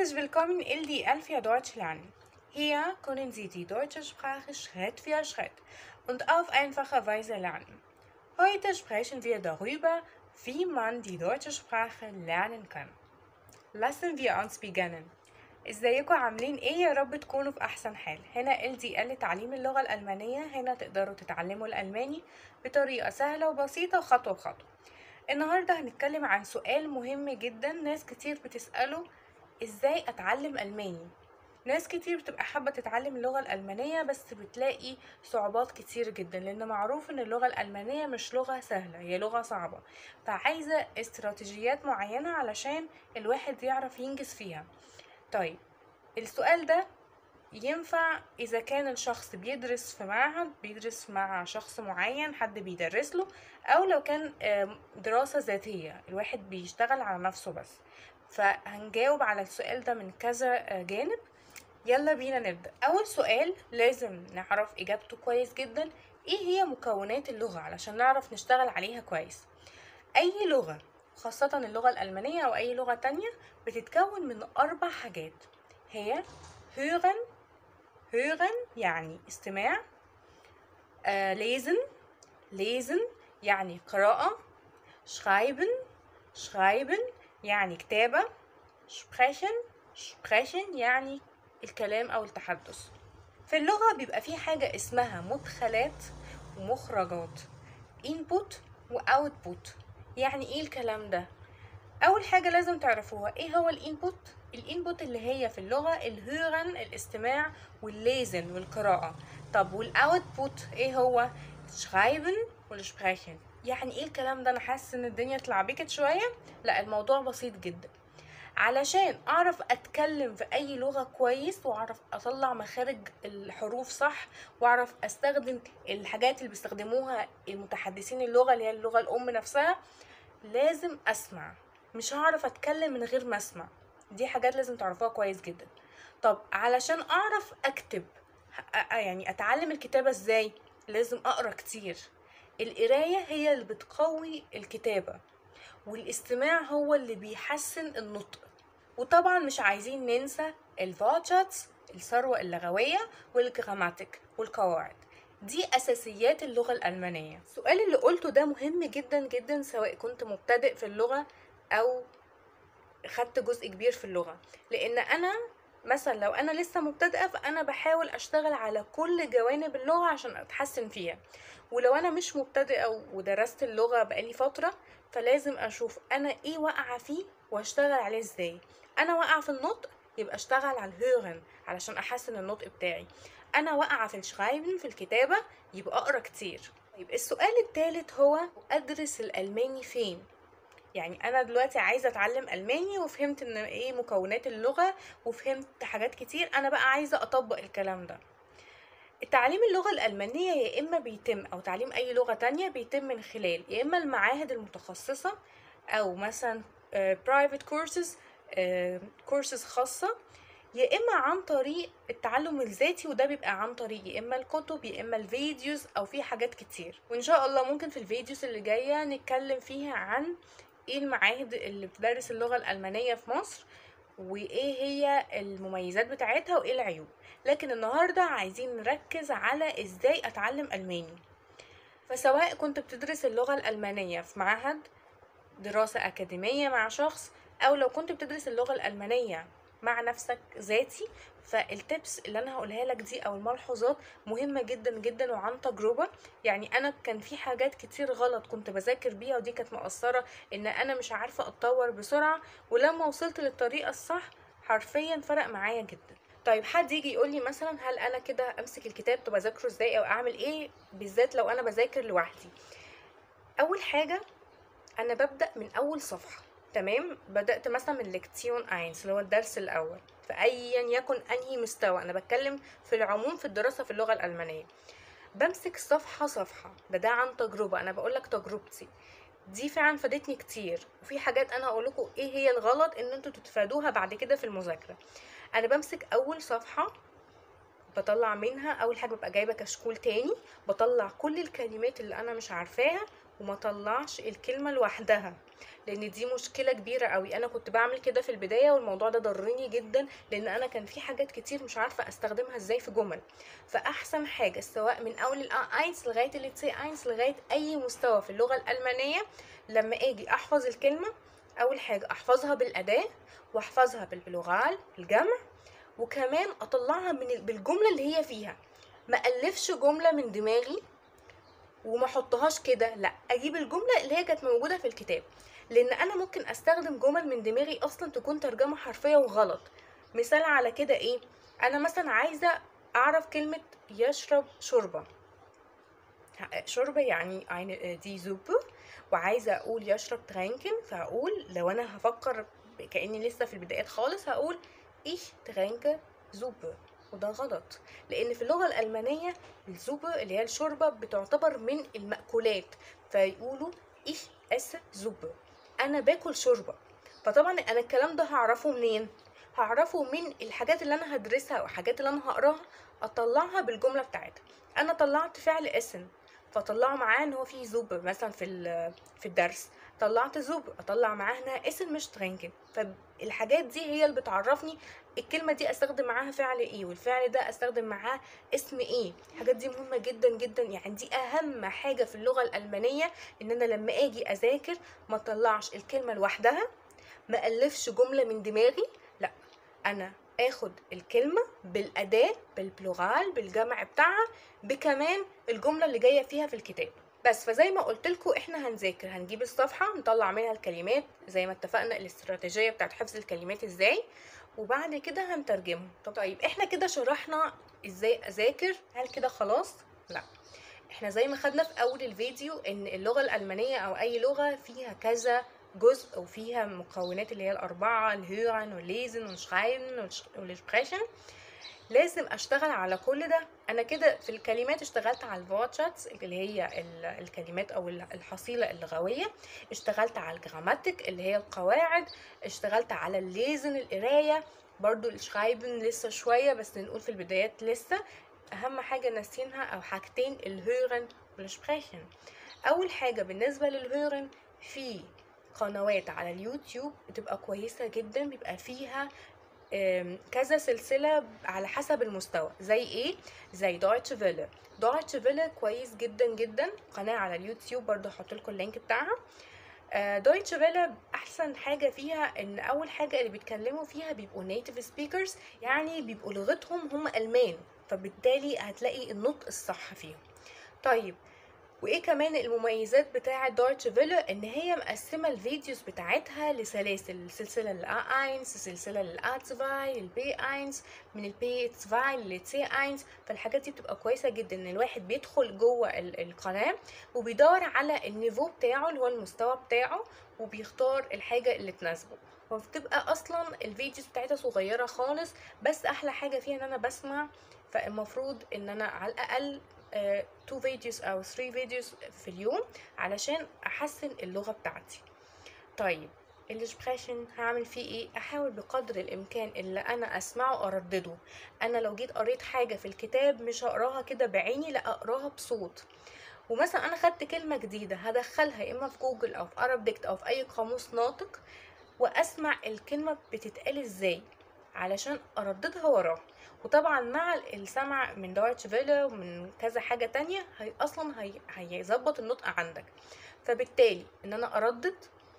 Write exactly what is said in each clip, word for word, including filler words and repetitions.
Herzlich willkommen in L D L für Deutsch lernen. Hier können Sie die deutsche Sprache Schritt für Schritt und auf einfache Weise lernen. Heute sprechen wir darüber, wie man die deutsche Sprache lernen kann. Lassen wir uns beginnen. ازيكم عاملين ايه؟ يا رب تكونوا في احسن حال. هنا إل دي إل تعليم اللغة الألمانية. هنا تقدروا تتعلموا الألماني بطريقة سهلة وبسيطة وخطوة بخطوة. النهاردة هنتكلم عن سؤال مهم جدا ناس كتير بتسأله: ازاي اتعلم ألماني؟ ناس كتير بتبقى حابة تتعلم اللغة الألمانية بس بتلاقي صعوبات كتير جدا، لأن معروف ان اللغة الألمانية مش لغة سهلة، هي لغة صعبة، فعايزة استراتيجيات معينة علشان الواحد يعرف ينجز فيها. طيب السؤال ده ينفع إذا كان الشخص بيدرس في معهد، بيدرس مع شخص معين حد بيدرس له، أو لو كان دراسة ذاتية الواحد بيشتغل على نفسه بس. فهنجاوب على السؤال ده من كذا جانب. يلا بينا نبدأ. أول سؤال لازم نعرف إجابته كويس جدا: إيه هي مكونات اللغة علشان نعرف نشتغل عليها كويس؟ أي لغة، خاصة اللغة الألمانية أو أي لغة تانية، بتتكون من أربع حاجات. هي hören hören يعني استماع، آه lesen lesen يعني قراءة، schreiben schreiben يعني كتابة، sprechen sprechen يعني الكلام أو التحدث. في اللغة بيبقى في حاجة اسمها مدخلات ومخرجات، input و output. يعني ايه الكلام ده؟ اول حاجة لازم تعرفوها ايه هو الانبوت. الانبوت اللي هي في اللغة الهورن الاستماع والليزن والقراءة. طب والاوتبوت ايه هو؟ شرايبن والسبريشن. يعني ايه الكلام ده؟ انا حاسس ان الدنيا اتلعبكت شوية. لا، الموضوع بسيط جدا. علشان اعرف اتكلم في اي لغة كويس واعرف اطلع مخارج الحروف صح واعرف استخدم الحاجات اللي بيستخدموها المتحدثين اللغة اللي هي اللغة الام نفسها، لازم اسمع. مش هعرف اتكلم من غير ما اسمع. دي حاجات لازم تعرفوها كويس جدا. طب علشان اعرف اكتب، يعني اتعلم الكتابة ازاي؟ لازم اقرا كتير. القراية هي اللي بتقوي الكتابة، والاستماع هو اللي بيحسن النطق. وطبعا مش عايزين ننسى الفوتشاتس، الثروة اللغوية، والجراماتيك والقواعد. دي أساسيات اللغة الألمانية. السؤال اللي قلته ده مهم جدا جدا، سواء كنت مبتدئ في اللغة أو خدت جزء كبير في اللغة. لأن أنا مثلا لو أنا لسه مبتدئة فأنا بحاول أشتغل على كل جوانب اللغة عشان أتحسن فيها. ولو أنا مش مبتدئة ودرست اللغة بقالي فترة، فلازم أشوف أنا إيه واقعة فيه وأشتغل عليه إزاي. أنا واقعة في النطق، يبقى أشتغل على الهورن علشان أحسن النطق بتاعي. أنا واقعة في الشرايبن في الكتابة، يبقى أقرأ كتير. طيب السؤال الثالث هو: أدرس الألماني فين؟ يعني انا دلوقتي عايزه اتعلم الماني وفهمت ان ايه مكونات اللغه وفهمت حاجات كتير، انا بقى عايزه اطبق الكلام ده. تعليم اللغه الالمانيه يا اما بيتم، او تعليم اي لغه تانية بيتم من خلال يا اما المعاهد المتخصصه، او مثلا برايفت كورسز كورسز خاصه، يا اما عن طريق التعلم الذاتي، وده بيبقى عن طريق يا اما الكتب يا اما الفيديوز، او في حاجات كتير. وان شاء الله ممكن في الفيديوز اللي جايه نتكلم فيها عن ايه المعاهد اللي بتدرس اللغة الألمانية في مصر، وايه هي المميزات بتاعتها وايه العيوب. لكن النهاردة عايزين نركز على ازاي اتعلم ألماني. فسواء كنت بتدرس اللغة الألمانية في معهد دراسة أكاديمية مع شخص، او لو كنت بتدرس اللغة الألمانية مع نفسك ذاتي، فالتبس اللي انا هقولها لك دي او الملحوظات مهمة جدا جدا وعن تجربة. يعني انا كان في حاجات كتير غلط كنت بذاكر بيها، ودي كانت مؤثرة ان انا مش عارفة اتطور بسرعة، ولما وصلت للطريقة الصح حرفيا فرق معايا جدا. طيب حد يجي يقول لي مثلا: هل انا كده امسك الكتاب طب اذاكره ازاي او اعمل ايه، بالذات لو انا بذاكر لوحدي؟ اول حاجة انا ببدأ من اول صفحة. تمام، بدأت مثلا من ليكتيون اينس اللي هو الدرس الاول، فايا يكن انهي مستوى، انا بتكلم في العموم في الدراسة في اللغة الألمانية. بمسك صفحة صفحة، ده ده عن تجربة، انا بقولك تجربتي دي فعلا فادتني كتير. وفي حاجات انا هقولكوا ايه هي الغلط ان انتوا تتفادوها بعد كده في المذاكرة. انا بمسك اول صفحة، بطلع منها اول حاجة، ببقى جايبة كشكول تاني، بطلع كل الكلمات اللي انا مش عارفاها، وما طلعش الكلمة لوحدها. لان دي مشكله كبيره قوي. انا كنت بعمل كده في البدايه والموضوع ده ضرني جدا، لان انا كان في حاجات كتير مش عارفه استخدمها ازاي في جمل. فاحسن حاجه سواء من اول الأ اينس لغايه التي اينس لغايه اي مستوى في اللغه الالمانيه، لما اجي احفظ الكلمه اول حاجه احفظها بالاداه واحفظها بالبلغال الجمع، وكمان اطلعها من بالجمله اللي هي فيها. ما الفش جمله من دماغي وما احطهاش كده، لا، اجيب الجمله اللي هي كانت موجوده في الكتاب، لان انا ممكن استخدم جمل من دماغي اصلا تكون ترجمه حرفيه وغلط. مثال على كده ايه؟ انا مثلا عايزه اعرف كلمه يشرب شوربه، شوربه يعني eine دي زوبه، وعايزه اقول يشرب ترانكن، فهقول لو انا هفكر كاني لسه في البدايات خالص هقول ich trinke Suppe، وده غلط، لان في اللغه الالمانيه الزوبه اللي هي الشوربه بتعتبر من المأكولات، فيقولوا ich esse Suppe، انا باكل شوربه. فطبعا انا الكلام ده هعرفه منين؟ هعرفه من الحاجات اللي انا هدرسها او الحاجات اللي انا هقراها، اطلعها بالجمله بتاعتها. انا طلعت فعل اسم، فطلعوا معاه ان هو في زوب مثلا في في الدرس، طلعت زوب اطلع معاه هنا اسم مش ترينكن. فالحاجات دي هي اللي بتعرفني الكلمه دي استخدم معاها فعل ايه، والفعل ده استخدم معاه اسم ايه. الحاجات دي مهمه جدا جدا، يعني دي اهم حاجه في اللغه الالمانيه، ان انا لما اجي اذاكر ما اطلعش الكلمه لوحدها، ما الفش جمله من دماغي، لا، انا اخد الكلمه بالاداه بالبلغال بالجمع بتاعها بكمان الجمله اللي جايه فيها في الكتاب بس. فزي ما قلت لكم احنا هنذاكر، هنجيب الصفحه نطلع منها الكلمات زي ما اتفقنا الاستراتيجيه بتاعت حفظ الكلمات ازاي، وبعد كده هنترجمهم. طيب احنا كده شرحنا ازاي اذاكر، هل كده خلاص؟ لا، احنا زي ما خدنا في اول الفيديو ان اللغه الالمانيه او اي لغه فيها كذا جزء وفيها مكونات اللي هي الاربعه، الهيرن والليزن والشرايبن والسبريشن. لازم اشتغل على كل ده. انا كده في الكلمات اشتغلت على الفورتشاتس اللي هي الكلمات او الحصيله اللغويه، اشتغلت على الجراماتيك اللي هي القواعد، اشتغلت على الليزن القرايه، برضو الشرايبن لسه شويه بس نقول في البدايات لسه. اهم حاجه ناسينها او حاجتين الهيرن والسبريشن. اول حاجه بالنسبه للهيرن، في قنوات على اليوتيوب بتبقى كويسه جدا، بيبقى فيها كذا سلسله على حسب المستوى. زي ايه؟ زي دويتش فيله. دويتش فيله كويس جدا جدا، قناه على اليوتيوب برضو هحط لكم اللينك بتاعها. دويتش فيله احسن حاجه فيها ان اول حاجه اللي بيتكلموا فيها بيبقوا نيتيف سبيكرز، يعني بيبقوا لغتهم هم المان، فبالتالي هتلاقي النطق الصح فيهم. طيب وايه كمان المميزات بتاعه دويتش فيله؟ ان هي مقسمه الفيديوز بتاعتها لسلاسل، سلسله للأ اينس، سلسله للأ تسفاي، للبي اينس، من البي تسفاي للتي اينس. فالحاجات دي بتبقى كويسه جدا ان الواحد بيدخل جوه القناه وبيدور على النيفو بتاعه اللي هو المستوى بتاعه، وبيختار الحاجه اللي تناسبه. وبتبقى اصلا الفيديوز بتاعتها صغيره خالص، بس احلى حاجه فيها ان انا بسمع، فالمفروض ان انا على الاقل تو فيديوز او ثري فيديوز في اليوم علشان احسن اللغه بتاعتي. طيب الاسبريشن هعمل فيه ايه؟ احاول بقدر الامكان اللي انا اسمعه اردده. انا لو جيت قريت حاجه في الكتاب مش هقراها كده بعيني، لا، اقراها بصوت. ومثلا انا خدت كلمه جديده هدخلها اما في جوجل او في ارابديكت او في اي قاموس ناطق، واسمع الكلمه بتتقال ازاي علشان ارددها وراها. وطبعا مع السمع من دويتش فيله ومن كذا حاجه تانية هي اصلا هي هيظبط النطق عندك. فبالتالي ان انا اردد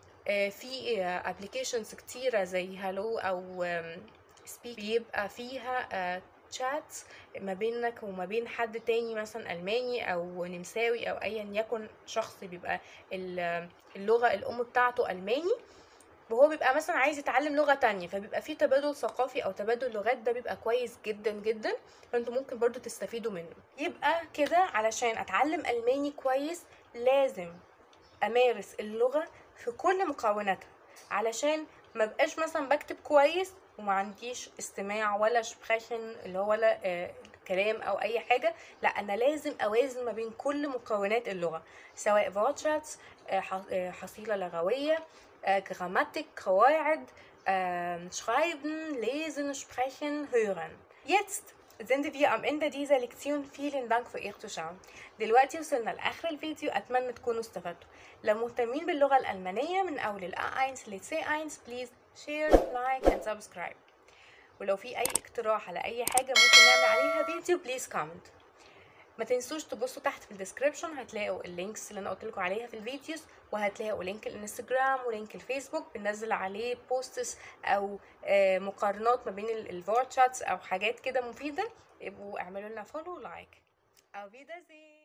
في ابلكيشنز كتيره زي هالو او سبيك، بيبقى فيها تشات ما بينك وما بين حد تاني مثلا الماني او نمساوي او ايا يكن شخص بيبقى اللغه الام بتاعته الماني، وهو بيبقى مثلا عايز يتعلم لغه تانية، فبيبقى في تبادل ثقافي او تبادل لغات، ده بيبقى كويس جدا جدا، فانتوا ممكن برضو تستفيدوا منه. يبقى كده علشان اتعلم الماني كويس لازم امارس اللغه في كل مكوناتها، علشان ما بقاش مثلا بكتب كويس وما عنديش استماع ولا سبريشن اللي هو ولا آه كلام او اي حاجه. لا، انا لازم اوازن ما بين كل مكونات اللغه، سواء فورتشاتس آه حصيله لغويه، äh, Grammatik, قواعد, äh, schreiben, lesen, sprechen, hören. Jetzt Sind wir am Ende dieser Lektion. Vielen Dank für Ihr Zuschauen. دلوقتي وصلنا لآخر الفيديو، أتمنى تكونوا استفدتوا. لو مهتمين باللغة الألمانية من أول ال إيه واحد لل سي واحد please share, like and subscribe. ولو في أي اقتراح على أي حاجة ممكن نعمل عليها فيديو please comment. ما تنسوش تبصوا تحت في الديسكريبشن، هتلاقوا اللينكس اللي انا قلت لكم عليها في الفيديوز، وهتلاقوا لينك الانستجرام ولينك الفيسبوك بننزل عليه بوستس او مقارنات ما بين الفورت شاتس او حاجات كده مفيده. ابقوا اعملوا لنا فولو لايك. auf Wiedersehen.